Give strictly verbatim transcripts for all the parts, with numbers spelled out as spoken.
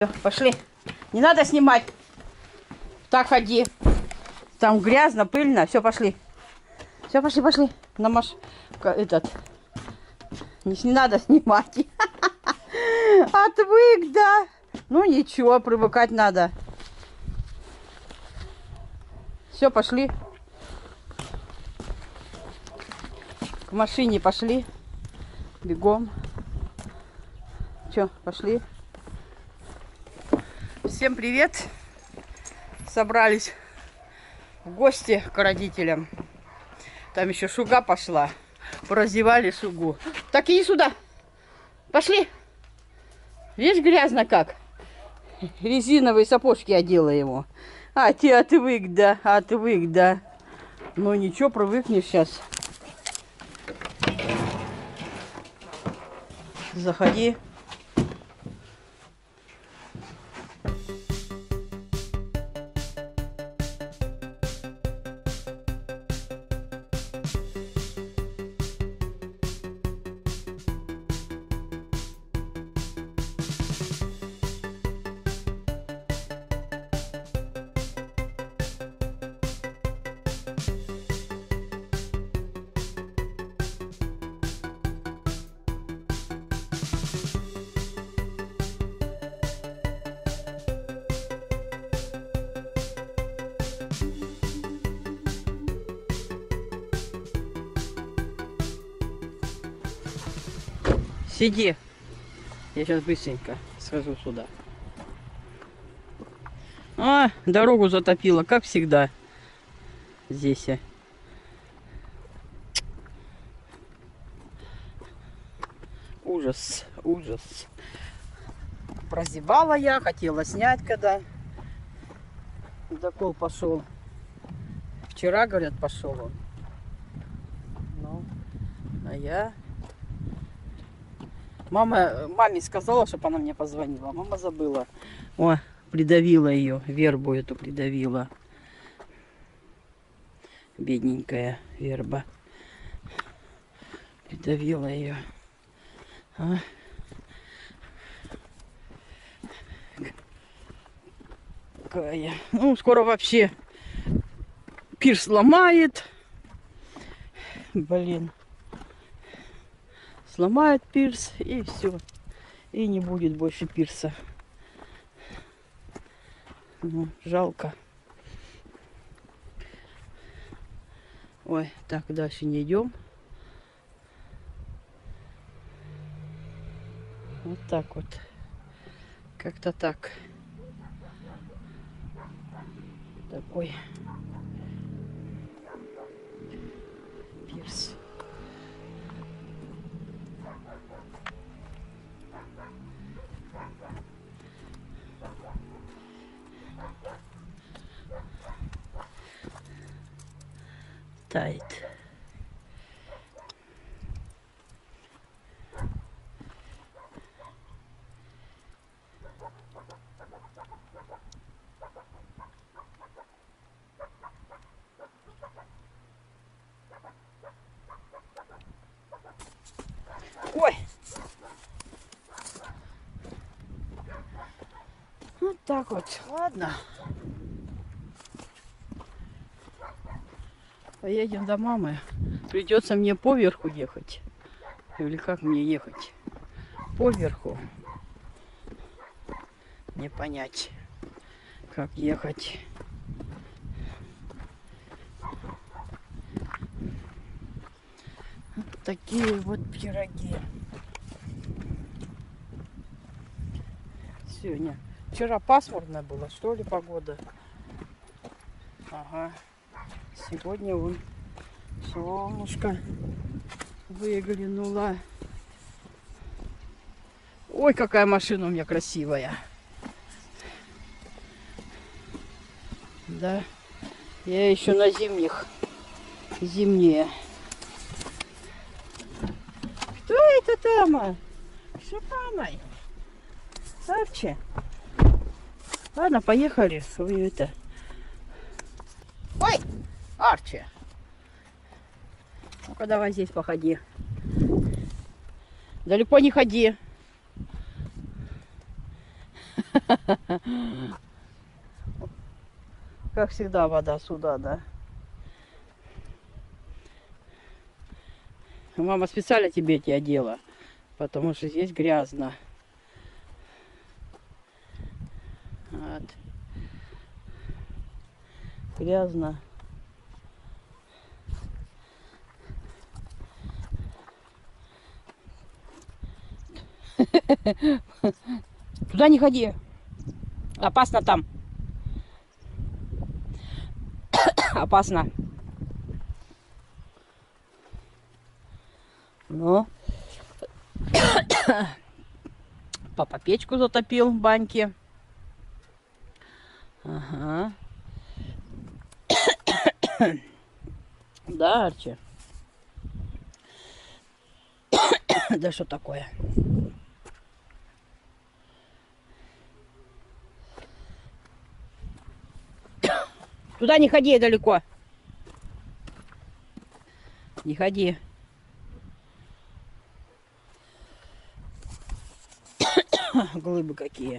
Пошли. Не надо снимать. Так ходи. Там грязно, пыльно. Все, пошли. Все, пошли, пошли. Намаш... Этот... Не, не надо снимать. Отвык, да. Ну ничего, привыкать надо. Все, пошли. К машине пошли. Бегом. Че, пошли. Всем привет. Собрались в гости к родителям. Там еще Шуга пошла. Пораздевали Шугу. Так, иди сюда. Пошли. Видишь, грязно как. Резиновые сапожки одела ему. А, ты отвык, да, отвык, да. Ну ничего, привыкнешь сейчас. Заходи. Сиди. Я сейчас быстренько схожу сюда. А, дорогу затопило, как всегда. Здесь. Ужас, ужас. Прозевала я, хотела снять, когда докол пошел. Вчера, говорят, пошел он. Ну, а я... Мама, маме сказала, чтобы она мне позвонила. Мама забыла. О, придавила ее. Вербу эту придавила. Бедненькая верба. Придавила ее. А? Какая. Ну, скоро вообще пирс ломает. Блин. Сломает пирс, и все. И не будет больше пирса. Ну, жалко. Ой, так, дальше не идем. Вот так вот. Как-то так. Такой пирс. Тает. Ой! Вот так вот. Ладно. Поедем до мамы. Придется мне поверху ехать. Или как мне ехать? Поверху. Не понять, как ехать. Вот такие вот пироги. Сегодня. Вчера пасмурно было, что ли, погода? Ага. Сегодня вон солнышко выглянуло. Ой, какая машина у меня красивая. Да. Я еще на зимних. Зимние. Кто это там? Шипаной. Арчи. Ладно, поехали. Вы это. Ой! Арчи. Ну-ка, давай здесь походи. Далеко не ходи. Как всегда, вода сюда, да. Мама специально тебе эти одела, потому что здесь грязно. Вот. Грязно. Туда не ходи. Опасно там. Опасно. Ну. Папа печку затопил в баньке. Ага. Да, Арчи? Да что такое? Туда не ходи далеко. Не ходи. Глыбы какие.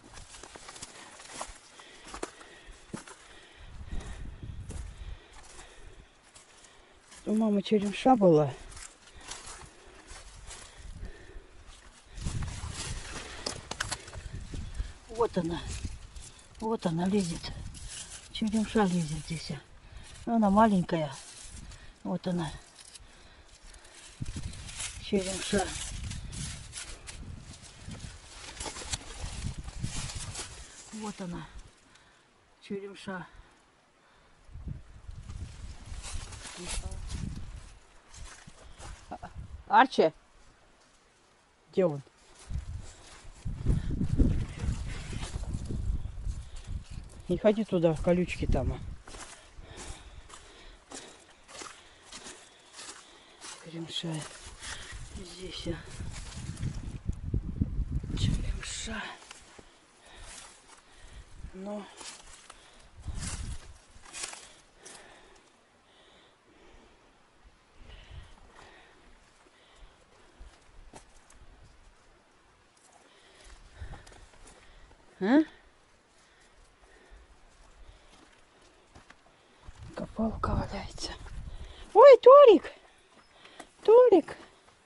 У мамы черемша была. Вот она. Вот она лезет. Черемша лезет здесь. Она маленькая. Вот она. Черемша. Вот она. Черемша. Арчи? Где он? Не ходи туда, колючки там. Черемша. Здесь. Черемша. Но... А? Копалка валяется. Ой, Торик! Торик!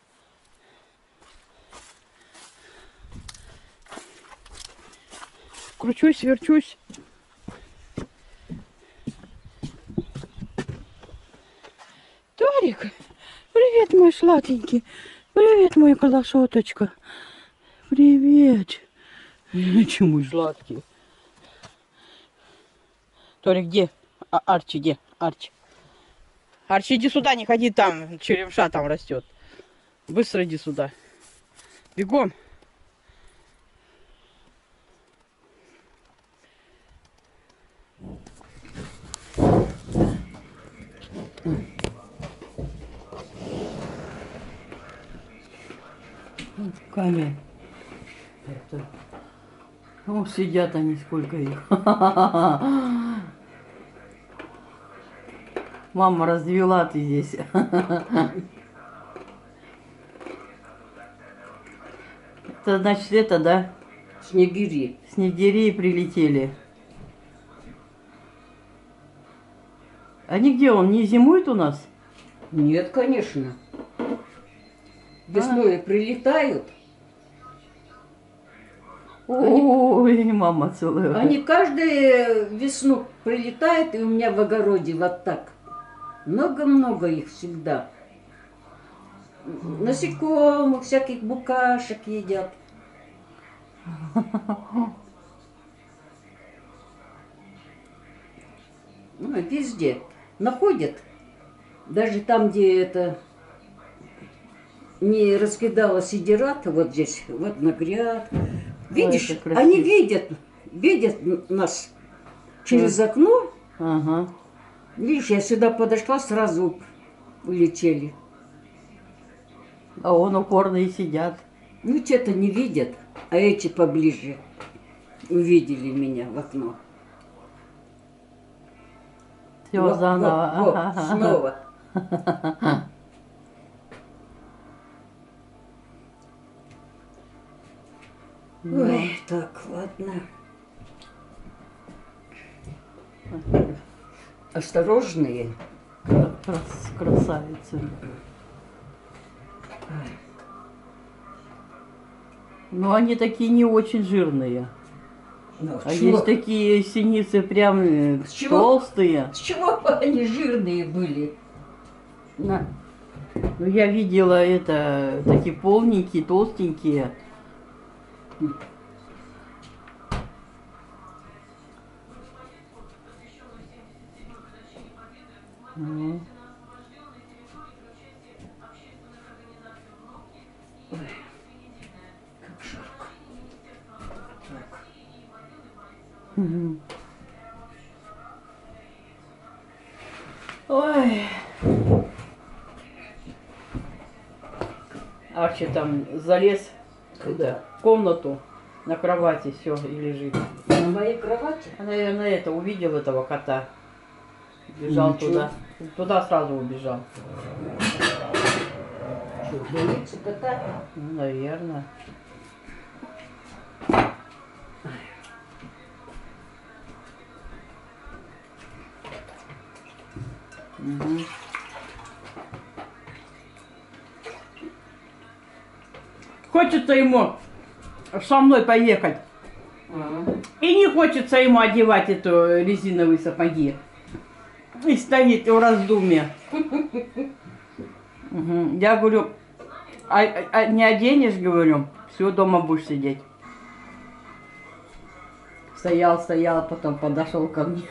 Кручусь, верчусь. Торик! Привет, мой сладенький. Привет, моя колошоточка. Привет. Чему сладкий? Торик, где? А, Арчи, где? Арчи. Арчи, иди сюда, не ходи там. Черемша там растет. Быстро иди сюда. Бегом. Камень. Это... Ну, сидят они, сколько их. Мама развела ты здесь. Это значит это, да? Снегири. Снегири прилетели. Они где? Он не зимует у нас? Нет, конечно. Весной А? прилетают. Ой, они... мама целая. Они каждую весну прилетают, и у меня в огороде вот так. Много-много их всегда. Насекомых, всяких букашек едят. Ну, везде находят. Даже там, где это не раскидала сидирата, вот здесь, вот на грядках. Видишь, Ой, они видят, видят нас через а. окно. Ага. Видишь, я сюда подошла, сразу улетели. А он упорные сидят. Ну, что-то не видят, а эти поближе увидели меня в окно. Все Вот, заново. вот, вот, снова. Ой, так, ладно. Осторожные. Крас- красавицы. Но они такие не очень жирные. Ну, А чего? есть такие синицы прям э, С чего? толстые. С чего бы они жирные были? На. Ну, я видела это, такие полненькие, толстенькие. Ну. Ой, как жарко. Так. Мгм. Ой. Арчи там залез Куда? в комнату на кровати, все, и лежит. На моей кровати? А, наверное, это увидел этого кота. Бежал Ничего. туда. Туда сразу убежал. Что, боится кота? Ну, наверное. Угу. Хочется ему со мной поехать. Ага. И не хочется ему одевать эту резиновые сапоги. И стоит в раздумье. Мгм. Я говорю, а, а не оденешь, говорю, все, дома будешь сидеть. Стоял, стоял, потом подошел ко мне.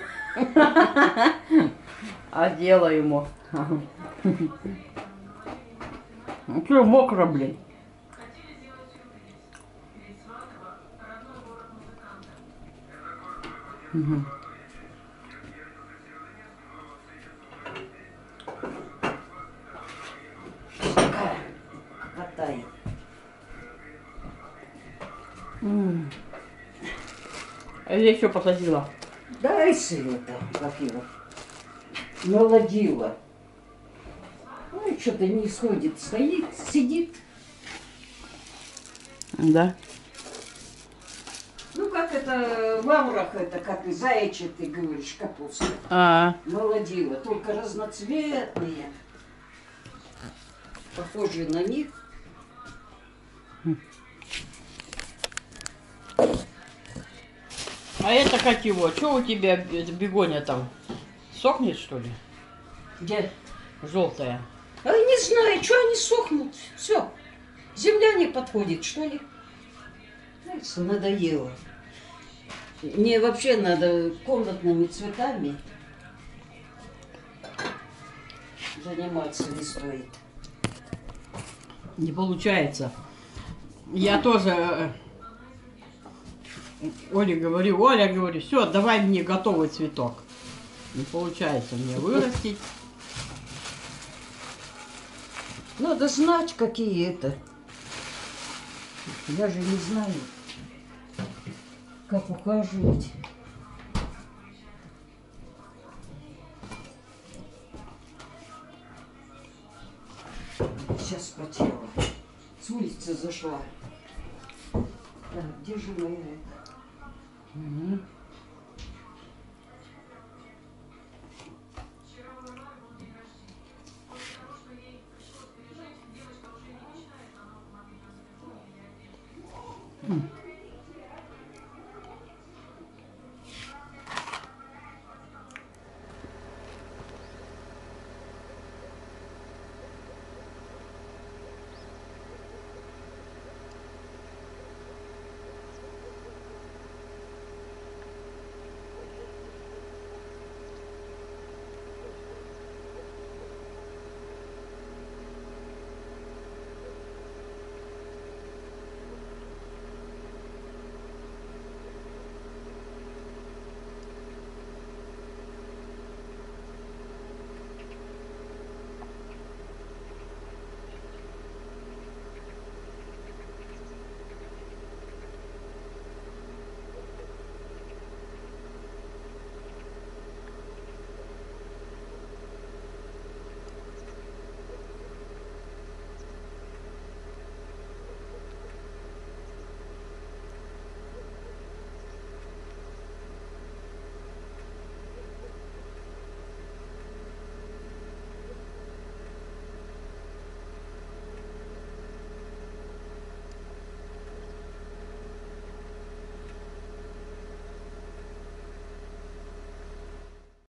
Одела ему. Ну что, мокро, блин. Угу. Котай. М. А я еще посадила. Дай это, как его, молодила. Ой, что-то не сходит, стоит, сидит. Да. Ну, как это, в лаврах это, как и заячья, ты говоришь, капуста. А, Молодила, только разноцветные. Похожие на них. а это как его? Что у тебя бегония там? Сохнет, что ли? Где? Желтая. А не знаю, что они сохнут. Все. Земля не подходит, что ли? Знаете, надоело. Мне вообще надо комнатными цветами заниматься не стоит. Не получается. Я тоже э, Оле говорю, Оля, говорю, все, давай мне готовый цветок. Не получается мне вырастить. Надо знать, какие это. Я же не знаю, как ухаживать. Сейчас потела. С улицы зашла. Так, где же моя? Угу.